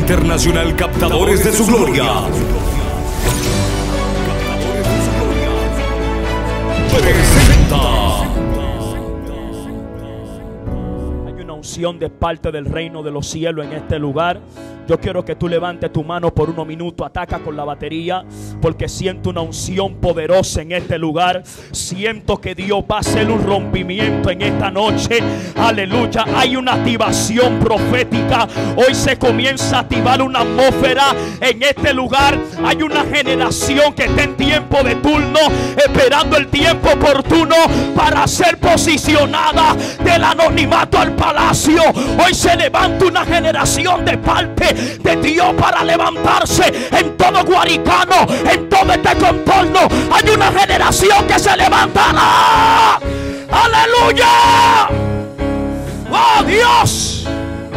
Internacional Captadores de su Gloria presenta. Hay una unción de parte del reino de los cielos en este lugar. Yo quiero que tú levantes tu mano por unos minutos, ataca con la batería, porque siento una unción poderosa en este lugar. Siento que Dios va a hacer un rompimiento en esta noche. Aleluya, hay una activación profética. Hoy se comienza a activar una atmósfera en este lugar. Hay una generación que está en tiempo de turno, esperando el tiempo oportuno para ser posicionada del anonimato al palacio. Hoy se levanta una generación de parte de Dios para levantarse en todo Guaricano, en todo este contorno. Hay una generación que se levantará. ¡Aleluya! ¡Oh, Dios!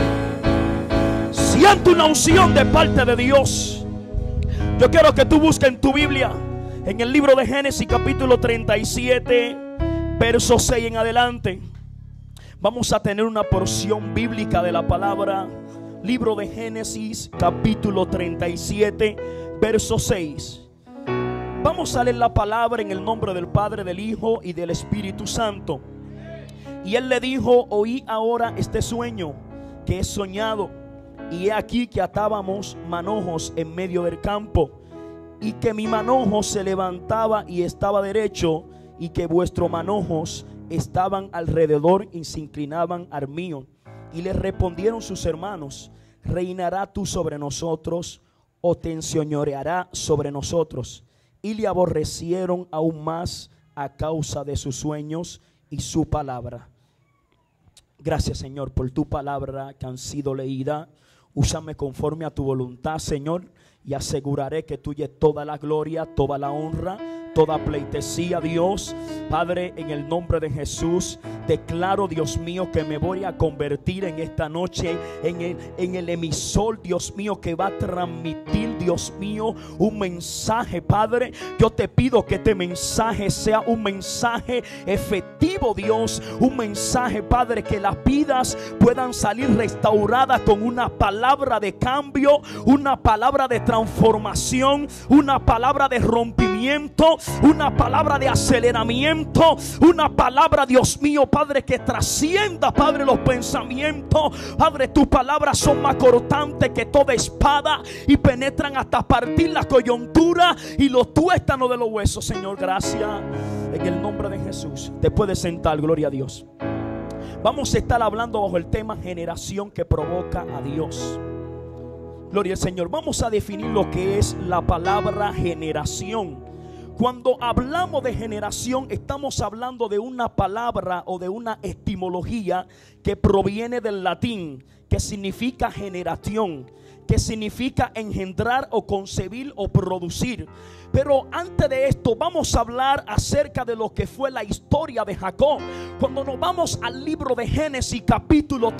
Siento una unción de parte de Dios. Yo quiero que tú busques en tu Biblia, en el libro de Génesis capítulo 37, verso 6 en adelante. Vamos a tener una porción bíblica de la palabra. Libro de Génesis capítulo 37 verso 6. Vamos a leer la palabra en el nombre del Padre, del Hijo y del Espíritu Santo. Y él le dijo: oí ahora este sueño que he soñado, y he aquí que atábamos manojos en medio del campo, y que mi manojo se levantaba y estaba derecho, y que vuestros manojos estaban alrededor y se inclinaban al mío. Y le respondieron sus hermanos: ¿reinará tú sobre nosotros o te enseñoreará sobre nosotros? Y le aborrecieron aún más a causa de sus sueños y su palabra. Gracias, Señor, por tu palabra que han sido leídas. Úsame conforme a tu voluntad, Señor, y aseguraré que tuya es toda la gloria, toda la honra, toda pleitesía, Dios. Padre, en el nombre de Jesús, declaro, Dios mío, que me voy a convertir en esta noche en el emisor, Dios mío, que va a transmitir, Dios mío, un mensaje. Padre, yo te pido que este mensaje sea un mensaje efectivo, Dios. Un mensaje, Padre, que las vidas puedan salir restauradas con una palabra de cambio, una palabra de transformación, una palabra de rompimiento, una palabra de aceleramiento, una palabra, Dios mío, Padre, que trascienda, Padre, los pensamientos. Padre, tus palabras son más cortantes que toda espada y penetran hasta partir la coyuntura y los tuétanos de los huesos. Señor, gracias. En el nombre de Jesús, te puedes sentar. Gloria a Dios. Vamos a estar hablando bajo el tema generación que provoca a Dios. Gloria al Señor. Vamos a definir lo que es la palabra generación. Cuando hablamos de generación, estamos hablando de una palabra o de una etimología que proviene del latín, que significa generación, que significa engendrar o concebir o producir. Pero antes de esto vamos a hablar acerca de lo que fue la historia de Jacob. Cuando nos vamos al libro de Génesis capítulo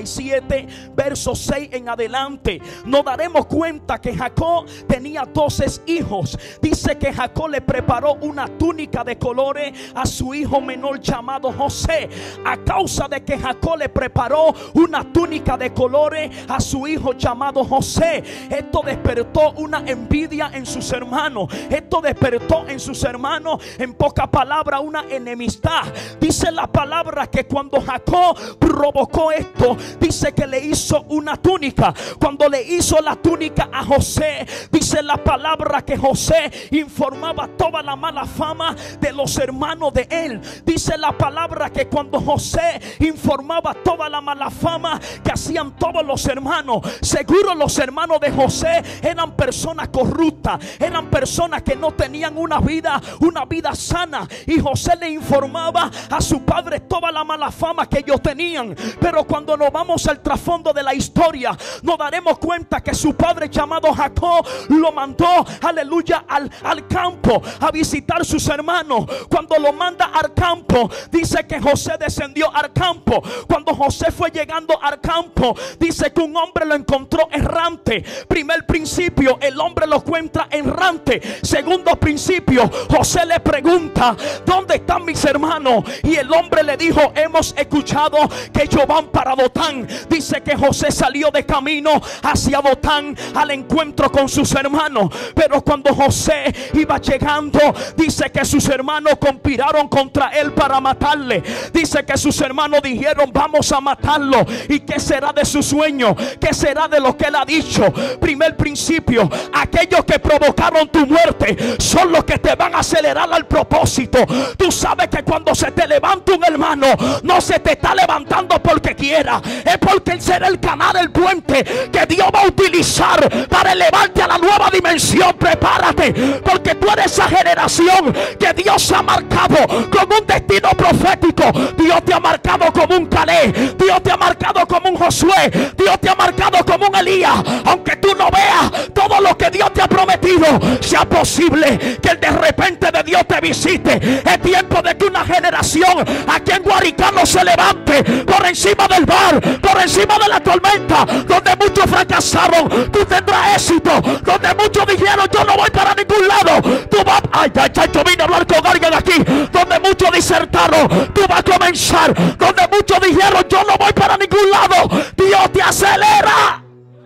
37 verso 6 en adelante, nos daremos cuenta que Jacob tenía 12 hijos. Dice que Jacob le preparó una túnica de colores a su hijo menor llamado José. A causa de que Jacob le preparó una túnica de colores a su hijo llamado José, esto despertó una envidia en sus hermanos. Esto despertó en sus hermanos, en poca palabra, una enemistad. Dice la palabra que cuando Jacob provocó esto, dice que le hizo una túnica. Cuando le hizo la túnica a José, dice la palabra que José informaba toda la mala fama de los hermanos de él. Dice la palabra que cuando José informaba toda la mala fama que hacían todos los hermanos, seguro los hermanos de José eran personas corruptas, eran personas que no tenían una vida sana, y José le informaba a su padre toda la mala fama que ellos tenían. Pero cuando nos vamos al trasfondo de la historia, nos daremos cuenta que su padre llamado Jacob lo mandó, aleluya, al campo a visitar sus hermanos. Cuando lo manda al campo, dice que José descendió al campo. Cuando José fue llegando al campo, dice que un hombre lo encontró errado errante. Primer principio, el hombre lo encuentra errante. Segundo principio, José le pregunta: ¿dónde están mis hermanos? Y el hombre le dijo: hemos escuchado que ellos van para Dotán. Dice que José salió de camino hacia Dotán al encuentro con sus hermanos. Pero cuando José iba llegando, dice que sus hermanos conspiraron contra él para matarle. Dice que sus hermanos dijeron: vamos a matarlo. ¿Y qué será de su sueño? ¿Qué será de lo que él ha dicho? Primer principio, aquellos que provocaron tu muerte son los que te van a acelerar al propósito. Tú sabes que cuando se te levanta un hermano, no se te está levantando porque quiera, es porque él será el canal, el puente que Dios va a utilizar para elevarte a la nueva dimensión. Prepárate, porque tú eres esa generación que Dios ha marcado con un destino profético. Dios te ha marcado como un Caleb, Dios te ha marcado como un Josué, Dios te ha marcado como un Elías. Aunque tú no veas todo lo que Dios te ha prometido, sea posible que de repente de Dios te visite. Es tiempo de que una generación aquí en Guaricano se levante por encima del mar, por encima de la tormenta. Donde muchos fracasaron, tú tendrás éxito. Donde muchos dijeron: yo no voy para ningún lado, tú vas. Ay, yo vine a hablar con alguien aquí. Donde muchos disertaron, tú vas a comenzar. Donde muchos dijeron: yo no voy para ningún lado, Dios te acelera.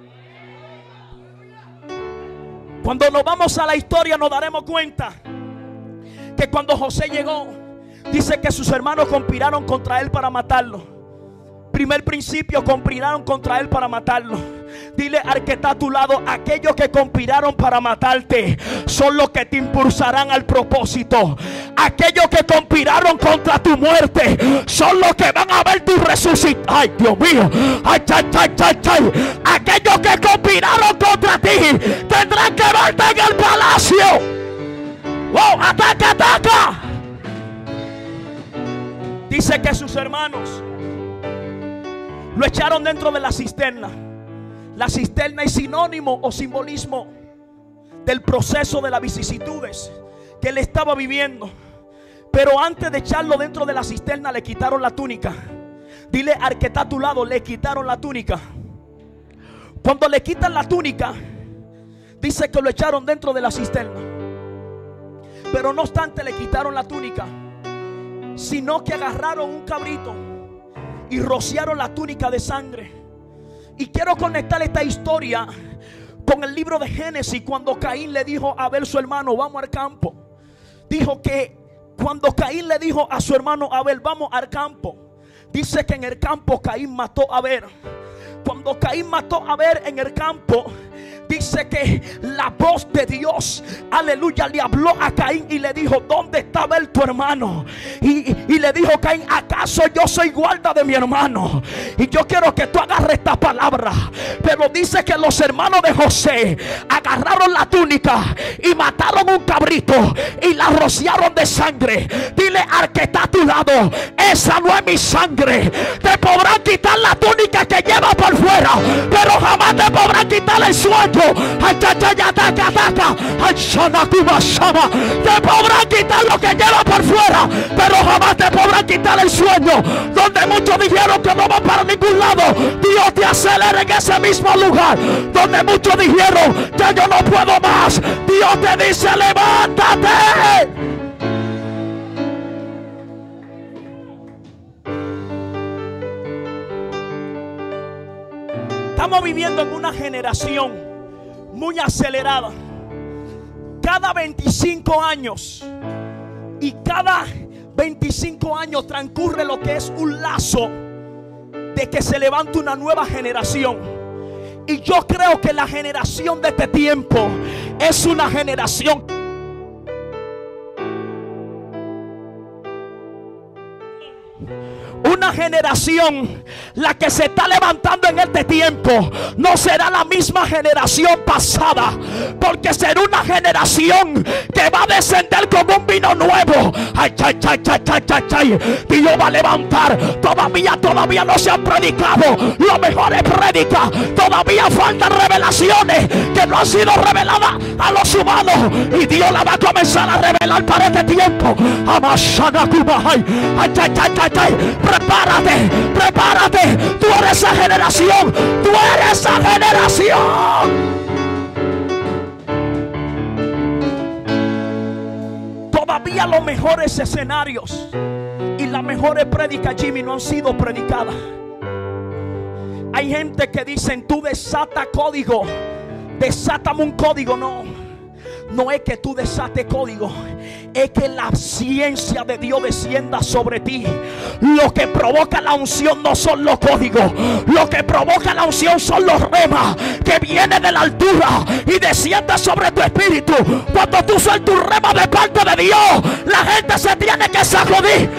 Cuando nos vamos a la historia nos daremos cuenta que cuando José llegó, dice que sus hermanos conspiraron contra él para matarlo. Primer principio, conspiraron contra él para matarlo. Dile al que está a tu lado: aquellos que conspiraron para matarte son los que te impulsarán al propósito. Aquellos que conspiraron contra tu muerte son los que van a ver tu resucitar. Ay, Dios mío. Ay, aquellos que conspiraron contra ti tendrán que verte en el palacio. Wow, ataca, ataca. Dice que sus hermanos lo echaron dentro de la cisterna. La cisterna es sinónimo o simbolismo del proceso de las vicisitudes que él estaba viviendo. Pero antes de echarlo dentro de la cisterna, le quitaron la túnica. Dile al que está a tu lado: le quitaron la túnica. Cuando le quitan la túnica, dice que lo echaron dentro de la cisterna. Pero no obstante le quitaron la túnica, sino que agarraron un cabrito y rociaron la túnica de sangre. Y quiero conectar esta historia con el libro de Génesis, cuando Caín le dijo a Abel su hermano: vamos al campo. Dijo que cuando Caín le dijo a su hermano Abel: vamos al campo, dice que en el campo Caín mató a Abel. Cuando Caín mató a Abel en el campo, dice que la voz de Dios, aleluya, le habló a Caín y le dijo: ¿dónde está Abel tu hermano? Y le dijo Caín: ¿acaso yo soy guarda de mi hermano? Y yo quiero que tú agarres esta palabra. Pero dice que los hermanos de José agarraron la túnica y mataron un cabrito y la rociaron de sangre. Dile al que está a tu lado: esa no es mi sangre. Te podrán quitar la túnica que lleva por fuera, pero jamás te podrán quitar el sueño. Te podrán quitar lo que lleva por fuera, pero jamás te podrán quitar el sueño. Donde muchos dijeron que no van para ningún lado, Dios te acelera en ese mismo lugar. Donde muchos dijeron: ya yo no puedo más, Dios te dice: levántate. Estamos viviendo en una generación muy acelerada. Cada 25 años, y cada 25 años transcurre lo que es un lazo de que se levanta una nueva generación. Y yo creo que la generación de este tiempo es una generación generación, la que se está levantando en este tiempo, no será la misma generación pasada, porque será una generación que va a descender como un vino nuevo. Ay, Dios va a levantar. Todavía no se han predicado las mejores prédicas. Todavía faltan revelaciones que no han sido reveladas a los humanos, y Dios la va a comenzar a revelar para este tiempo. Prepárate prepárate, prepárate. Tú eres esa generación, tú eres esa generación. Todavía los mejores escenarios y las mejores prédicas, Jimmy, no han sido predicadas. Hay gente que dicen: tú desata código, desátame un código. No es que tú desates código, es que la ciencia de Dios descienda sobre ti. Lo que provoca la unción no son los códigos, lo que provoca la unción son los remas que vienen de la altura y descienden sobre tu espíritu. Cuando tú sueltas un rema de parte de Dios, la gente se tiene que sacudir.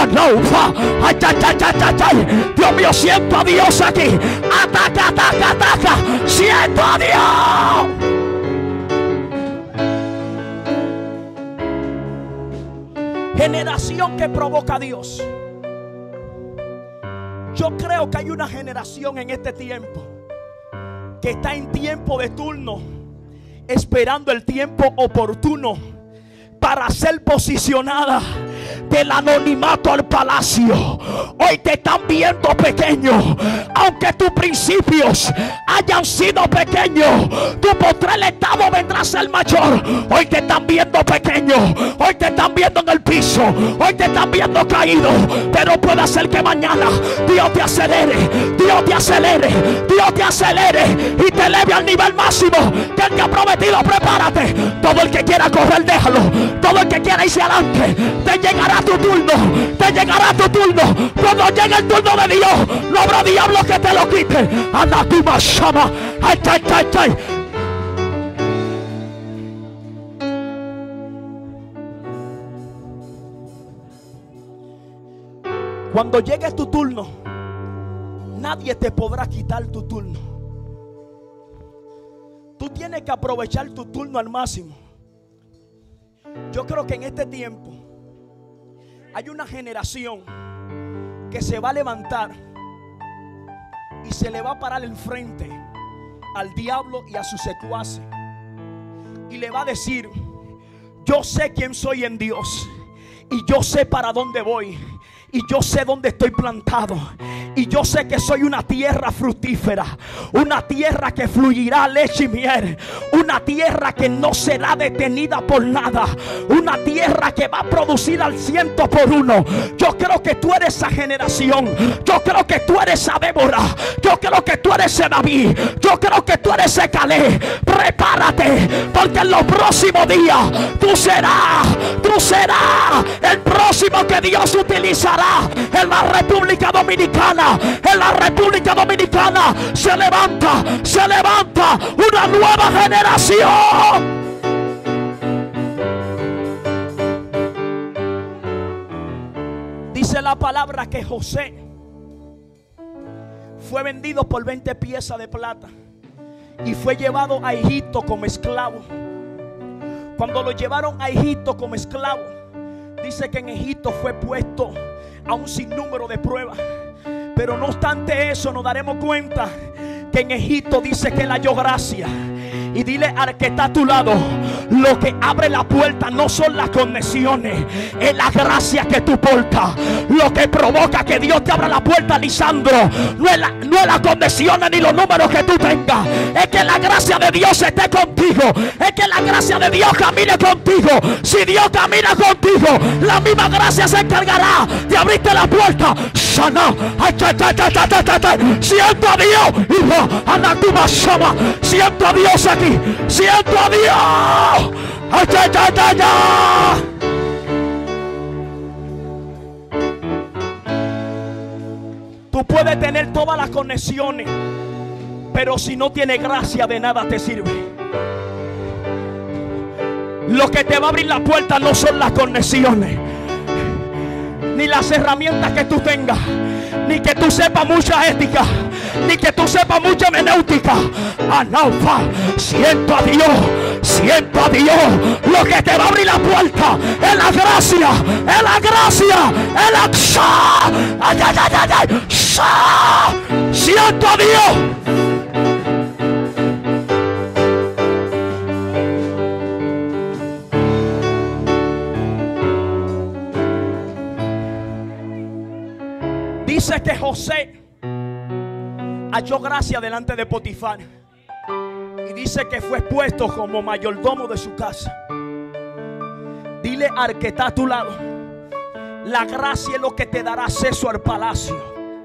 Dios mío, siento a Dios aquí. Ataca, ataca, ataca. Siento a Dios. Generación que provoca a Dios. Yo creo que hay una generación en este tiempo que está en tiempo de turno, esperando el tiempo oportuno para ser posicionada del anonimato al palacio. Hoy te están viendo pequeño, aunque tus principios hayan sido pequeños, tu postrer estado vendrá a ser mayor. Hoy te están viendo pequeño, hoy te están viendo en el piso, hoy te están viendo caído, pero puede ser que mañana Dios te acelere, Dios te acelere, Dios te acelere y te eleve al nivel máximo que Él te ha prometido. Prepárate. Todo el que quiera correr, déjalo. Todo el que quiera irse adelante, te llegará tu turno, te llegará tu turno. Cuando llegue el turno de Dios, no habrá diablo que te lo quite. Anatuma Shama. Ay, ay, ay, ay. Cuando llegue tu turno, nadie te podrá quitar tu turno. Tú tienes que aprovechar tu turno al máximo. Yo creo que en este tiempo hay una generación que se va a levantar y se le va a parar enfrente al diablo y a sus secuaces y le va a decir: yo sé quién soy en Dios y yo sé para dónde voy y yo sé dónde estoy plantado. Y yo sé que soy una tierra fructífera, una tierra que fluirá leche y miel, una tierra que no será detenida por nada, una tierra que va a producir al 100%. Yo creo que tú eres esa generación, yo creo que tú eres esa Débora, yo creo que tú eres ese David, yo creo que tú eres ese Caleb. Prepárate, porque en los próximos días tú serás el próximo que Dios utilizará en la República Dominicana. En la República Dominicana se levanta una nueva generación. Dice la palabra que José fue vendido por 20 piezas de plata y fue llevado a Egipto como esclavo. Cuando lo llevaron a Egipto como esclavo, dice que en Egipto fue puesto a un sinnúmero de pruebas. Pero no obstante eso, nos daremos cuenta que en Egipto dice que Él halló gracia. Y dile al que está a tu lado: lo que abre la puerta no son las conexiones, es la gracia que tú portas. Lo que provoca que Dios te abra la puerta, Lisandro, no es las conexiones ni los números que tú tengas, es que la gracia de Dios esté contigo, es que la gracia de Dios camine contigo. Si Dios camina contigo, la misma gracia se encargará de abrirte la puerta. Sana. Siento a Dios, hijo. Anatuma Shama. Siento a Dios aquí. Siento a Dios. Tú puedes tener todas las conexiones, pero si no tienes gracia, de nada te sirve. Lo que te va a abrir la puerta no son las conexiones, ni las herramientas que tú tengas, ni que tú sepas mucha ética, ni que tú sepas mucha hermenéutica. Anaufa, siento a Dios, siento a Dios. Lo que te va a abrir la puerta es la gracia, es la gracia, es la siento a Dios. Dice que José halló gracia delante de Potifar. Y dice que fue puesto como mayordomo de su casa. Dile al que está a tu lado: la gracia es lo que te dará acceso al palacio.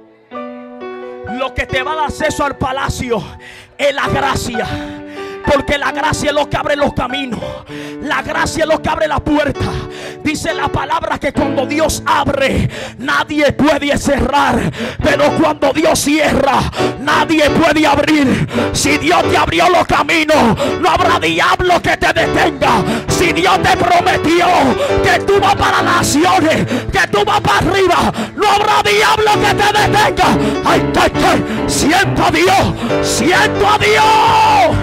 Lo que te va a dar acceso al palacio es la gracia. Porque la gracia es lo que abre los caminos. La gracia es lo que abre la puerta. Dice la palabra que cuando Dios abre, nadie puede cerrar. Pero cuando Dios cierra, nadie puede abrir. Si Dios te abrió los caminos, no habrá diablo que te detenga. Si Dios te prometió que tú vas para las naciones, que tú vas para arriba, no habrá diablo que te detenga. Ay, ay, ay. Siento a Dios. Siento a Dios.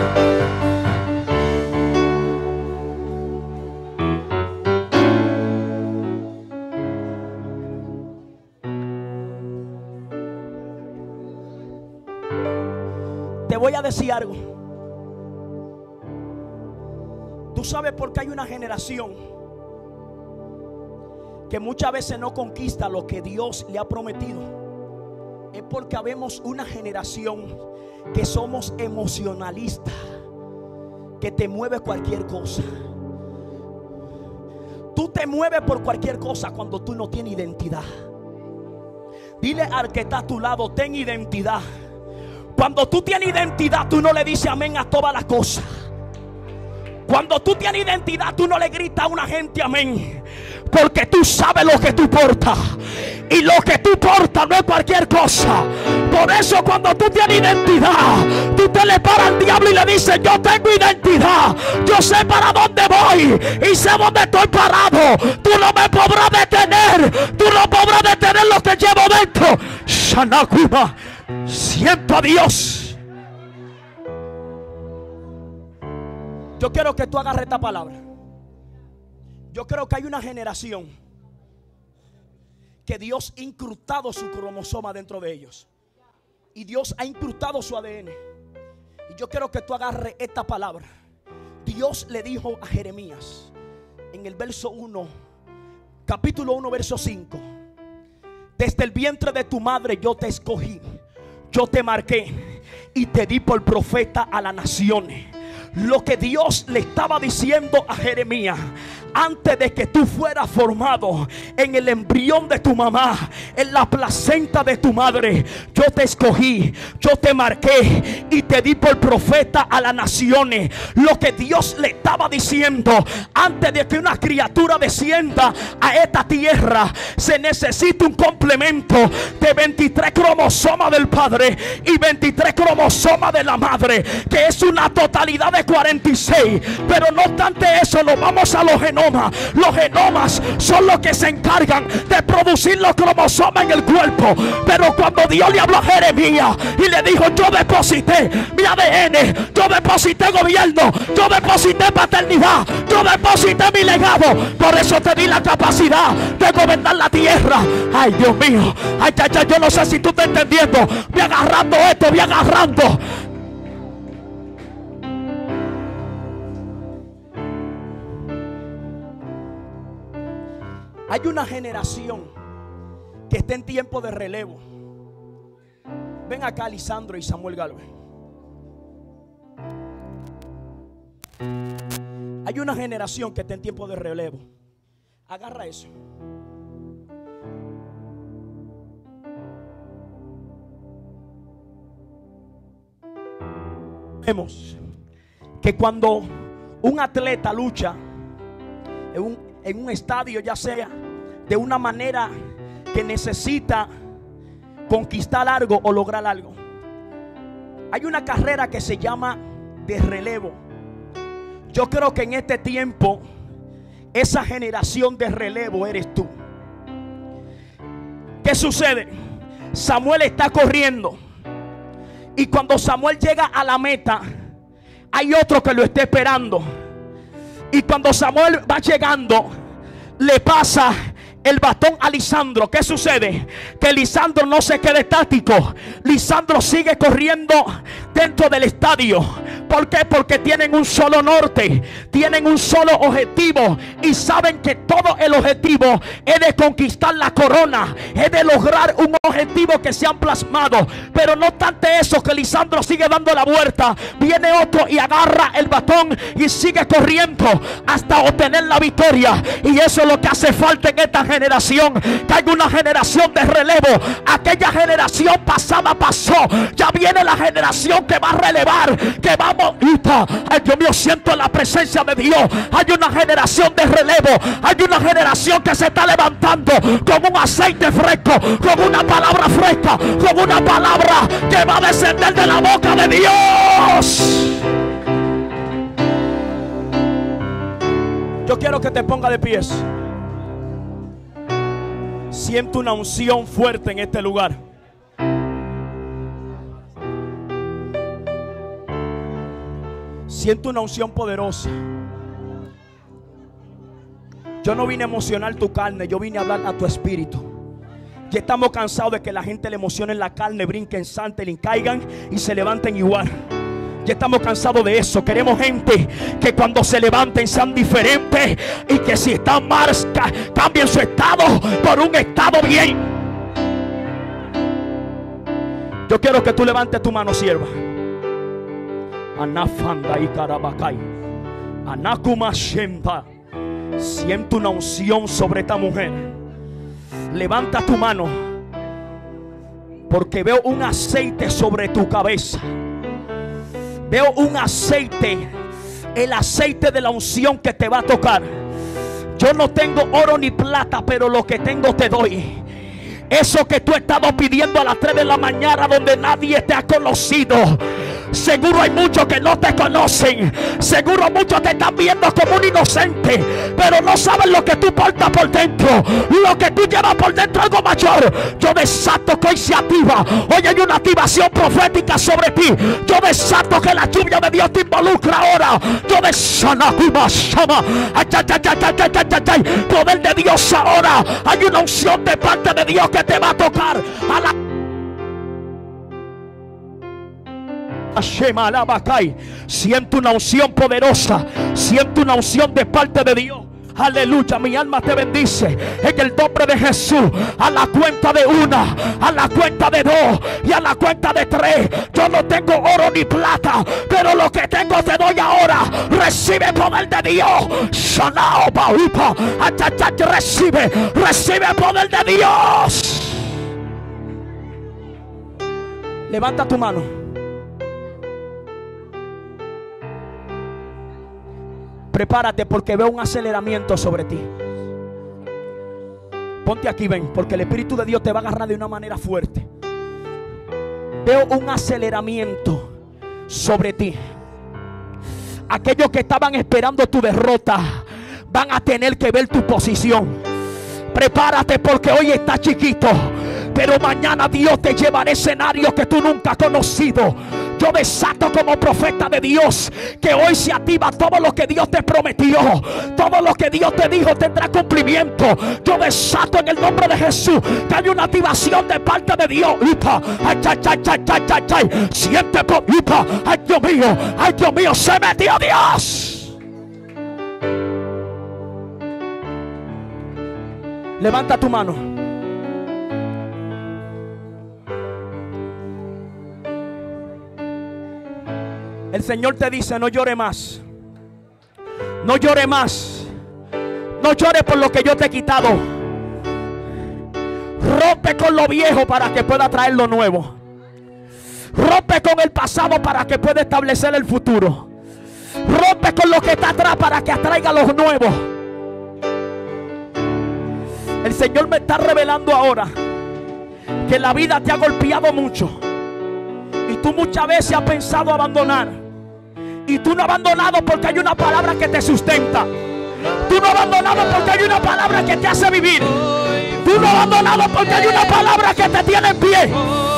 Te voy a decir algo. Tú sabes por qué hay una generación que muchas veces no conquista lo que Dios le ha prometido. Es porque habemos una generación que somos emocionalistas, que te mueve cualquier cosa. Tú te mueves por cualquier cosa cuando tú no tienes identidad. Dile al que está a tu lado: ten identidad. Cuando tú tienes identidad, tú no le dices amén a todas las cosas. Cuando tú tienes identidad, tú no le gritas a una gente amén. Porque tú sabes lo que tú portas. Y lo que tú portas no es cualquier cosa. Por eso cuando tú tienes identidad, tú te le paras al diablo y le dices: yo tengo identidad. Yo sé para dónde voy y sé dónde estoy parado. Tú no me podrás detener. Tú no podrás detener lo que llevo dentro. Shanakuba. Siento a Dios. Yo quiero que tú agarres esta palabra. Yo creo que hay una generación que Dios ha incrustado su cromosoma dentro de ellos. Y Dios ha incrustado su ADN. Y yo quiero que tú agarres esta palabra. Dios le dijo a Jeremías en el verso 1, capítulo 1, verso 5: desde el vientre de tu madre yo te escogí, yo te marqué y te di por profeta a las naciones. Lo que Dios le estaba diciendo a Jeremías: antes de que tú fueras formado en el embrión de tu mamá, en la placenta de tu madre, yo te escogí, yo te marqué y te di por profeta a las naciones. Lo que Dios le estaba diciendo: antes de que una criatura descienda a esta tierra, se necesita un complemento de 23 cromosomas del padre y 23 cromosomas de la madre, que es una totalidad de 46. Pero no obstante eso, nos vamos a los genomas. Los genomas son los que se encargan de producir los cromosomas en el cuerpo. Pero cuando Dios le habló a Jeremías y le dijo: yo deposité mi ADN, yo deposité gobierno, yo deposité paternidad, yo deposité mi legado, por eso te di la capacidad de gobernar la tierra. Ay, Dios mío, ay, yo no sé si tú estás entendiendo. Voy agarrando esto, voy agarrando. Hay una generación que está en tiempo de relevo. Ven acá, Lisandro y Samuel Galvez. Hay una generación que está en tiempo de relevo. Agarra eso. Vemos que cuando un atleta lucha en un estadio, ya sea de una manera que necesita conquistar algo o lograr algo, hay una carrera que se llama de relevo. Yo creo que en este tiempo esa generación de relevo eres tú. ¿Qué sucede? Samuel está corriendo y cuando Samuel llega a la meta, hay otro que lo está esperando. Y cuando Samuel va llegando, le pasa el bastón a Lisandro. ¿Qué sucede? Que Lisandro no se queda estático. Lisandro sigue corriendo dentro del estadio. ¿Por qué? Porque tienen un solo norte, tienen un solo objetivo y saben que todo el objetivo es de conquistar la corona, es de lograr un objetivo que se han plasmado. Pero no tanto eso, que Lisandro sigue dando la vuelta, viene otro y agarra el batón y sigue corriendo hasta obtener la victoria. Y eso es lo que hace falta en esta generación, que haya una generación de relevo. Aquella generación pasada pasó, ya viene la generación que va a relevar, que vamos. Ay, Dios mío, siento la presencia de Dios. Hay una generación de relevo, hay una generación que se está levantando con un aceite fresco, con una palabra fresca, con una palabra que va a descender de la boca de Dios. Yo quiero que te ponga de pies. Siento una unción fuerte en este lugar. Siento una unción poderosa. Yo no vine a emocionar tu carne, yo vine a hablar a tu espíritu. Ya estamos cansados de que la gente le emocione en la carne, brinquen, salten, caigan y se levanten igual. Ya estamos cansados de eso. Queremos gente que cuando se levanten sean diferentes, y que si están mal cambien su estado por un estado bien. Yo quiero que tú levantes tu mano, sierva. Anafanda y Karabacay, Anakuma Shempa. Siento una unción sobre esta mujer. Levanta tu mano, porque veo un aceite sobre tu cabeza. Veo un aceite, el aceite de la unción que te va a tocar. Yo no tengo oro ni plata, pero lo que tengo te doy. Eso que tú has estado pidiendo a las 3 de la mañana, donde nadie te ha conocido. Seguro hay muchos que no te conocen. Seguro muchos te están viendo como un inocente, pero no saben lo que tú portas por dentro. Lo que tú llevas por dentro es algo mayor. Yo desato que hoy se activa. Hoy hay una activación profética sobre ti. Yo desato que la lluvia de Dios te involucra ahora. Yo desato poder de Dios ahora. Hay una unción de parte de Dios que te va a tocar a la siento una unción poderosa, siento una unción de parte de Dios. Aleluya, mi alma te bendice en el nombre de Jesús. A la cuenta de 1, a la cuenta de 2 y a la cuenta de 3. Yo no tengo oro ni plata, pero lo que tengo te doy ahora. Recibe poder de Dios. Sanao Baupa. Recibe poder de Dios. Levanta tu mano. Prepárate, porque veo un aceleramiento sobre ti. Ponte aquí, ven, porque el Espíritu de Dios te va a agarrar de una manera fuerte. Veo un aceleramiento sobre ti. Aquellos que estaban esperando tu derrota van a tener que ver tu posición. Prepárate, porque hoy estás chiquito, pero mañana Dios te lleva a escenarios que tú nunca has conocido. Yo desato como profeta de Dios que hoy se activa todo lo que Dios te prometió. Todo lo que Dios te dijo tendrá cumplimiento. Yo desato en el nombre de Jesús que hay una activación de parte de Dios. Siente por ay Dios mío, se metió Dios. Levanta tu mano. El Señor te dice: no llore más. No llore más. No llores por lo que yo te he quitado. Rompe con lo viejo para que pueda traer lo nuevo. Rompe con el pasado para que pueda establecer el futuro. Rompe con lo que está atrás para que atraiga lo nuevo. El Señor me está revelando ahora que la vida te ha golpeado mucho y tú muchas veces has pensado abandonar. Y tú no has abandonado porque hay una palabra que te sustenta. Tú no has abandonado porque hay una palabra que te hace vivir. Tú no has abandonado porque hay una palabra que te tiene en pie.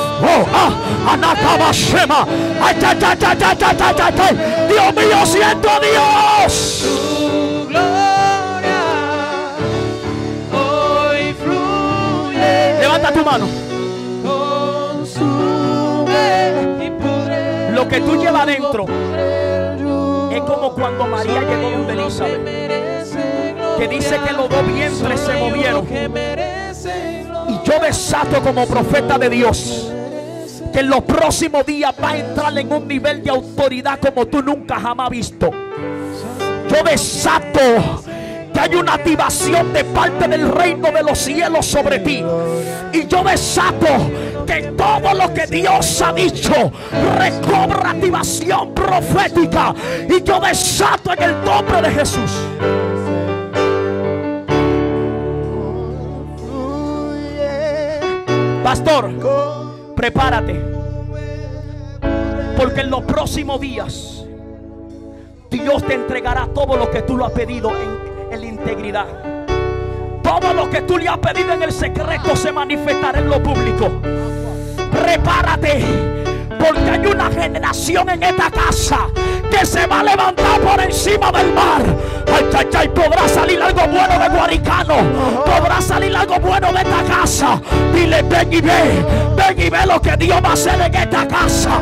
Dios mío, siento a Dios. Levanta tu mano. Lo que tú llevas adentro es como cuando María llegó donde Elizabeth, que dice que los dos vientres se movieron. Y yo desato como profeta de Dios que en los próximos días va a entrar en un nivel de autoridad como tú nunca jamás visto. Yo desato que hay una activación de parte del reino de los cielos sobre ti. Y yo desato que todo lo que Dios ha dicho recobra activación profética. Y yo desato en el nombre de Jesús. Pastor, prepárate, porque en los próximos días Dios te entregará todo lo que tú lo has pedido en la integridad. Todo lo que tú le has pedido en el secreto se manifestará en lo público. Prepárate, porque hay una generación en esta casa que se va a levantar por encima del mar. Ay, ay, ay, podrá salir algo bueno de Guaricano, podrá salir algo bueno de esta casa. Dile, ven y ve lo que Dios va a hacer en esta casa.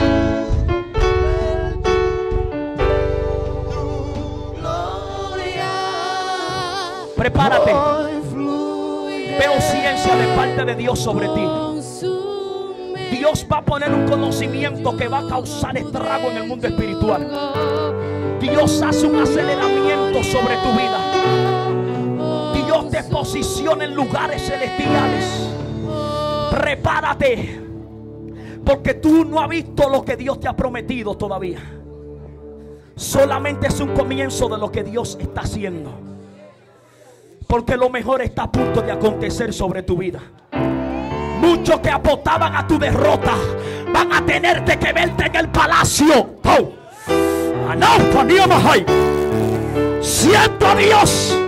Prepárate. Veo ciencia de parte de Dios sobre ti. Dios va a poner un conocimiento que va a causar estrago en el mundo espiritual. Dios hace un aceleramiento sobre tu vida. Dios te posiciona en lugares celestiales. Prepárate, porque tú no has visto lo que Dios te ha prometido todavía. Solamente es un comienzo de lo que Dios está haciendo, porque lo mejor está a punto de acontecer sobre tu vida. Muchos que apostaban a tu derrota van a tenerte que verte en el palacio. Siento a Dios